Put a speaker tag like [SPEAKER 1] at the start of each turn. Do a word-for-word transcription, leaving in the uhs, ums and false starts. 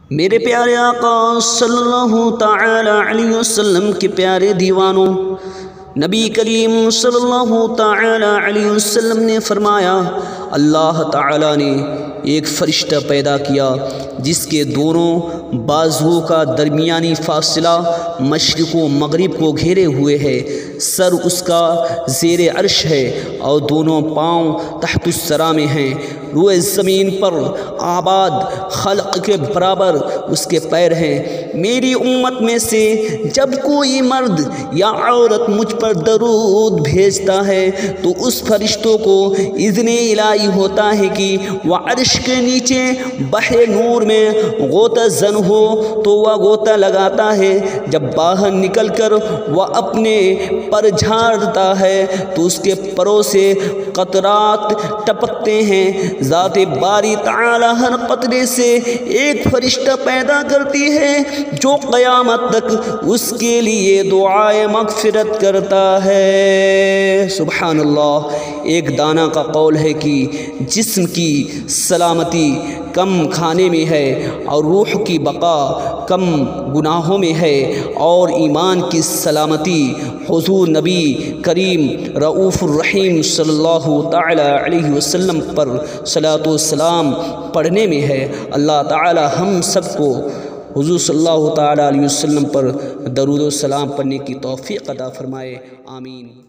[SPEAKER 1] मेरे प्यारे आका सल्लल्लाहु ताला अलैहि वसल्लम के प्यारे दीवानों, नबी करीम सल्लल्लाहु ताला अलैहि वसल्लम ने फरमाया, अल्लाह ताला ने एक फ़रिश्ता पैदा किया जिसके दोनों बाजुओं का दरमियानी फासला मशरिक़ व मगरिब को घेरे हुए है। सर उसका ज़ेरे अर्श है और दोनों पाँव तहतुस्सरा में हैं। रूए ज़मीन पर आबाद खल्क़ के बराबर उसके पैर हैं। मेरी उम्मत में से जब कोई मर्द या औरत मुझ पर दरूद भेजता है तो उस फरिश्तों को इज़्ने इलाही होता है कि वह अर्श के नीचे बहे नूर में गोता जन हो तो वह गोता लगाता है। जब बाहर निकल कर वह अपने पर झाड़ता है तो उसके परों से कतरात टपकते हैं। ज़ाते बारी ताला हर कतरे से एक फरिश्ता पैदा करती है जो क़यामत तक उसके लिए दुआए मग़फ़िरत करता है। सुभान अल्लाह। एक दाना का कौल है कि जिस्म की सलामती कम खाने में है और रूह की बका कम गुनाहों में है, और ईमान की सलामती हुज़ूर नबी करीम रऊफ़ुर रहीम सल्लल्लाहु ताला अलैहि वसल्लम पर सलातो व सलाम पढ़ने में है। अल्लाह ताला हम सबको हुज़ूर सल्लल्लाहु ताला अलैहि वसल्लम पर दरूद व सलाम पढ़ने की तौफ़ीक़ अता फ़रमाए। आमीन।